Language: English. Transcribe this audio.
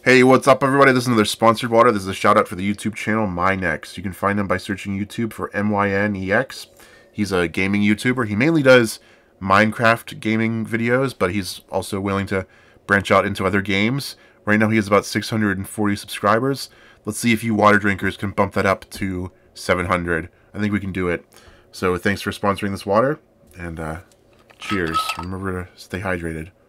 Hey, what's up, everybody? This is another sponsored water. This is a shout out for the YouTube channel Mynex. You can find him by searching YouTube for Mynex. He's a gaming YouTuber. He mainly does Minecraft gaming videos, but he's also willing to branch out into other games. Right now he has about 640 subscribers. Let's see if you water drinkers can bump that up to 700. I think we can do it. So thanks for sponsoring this water, and cheers. Remember to stay hydrated.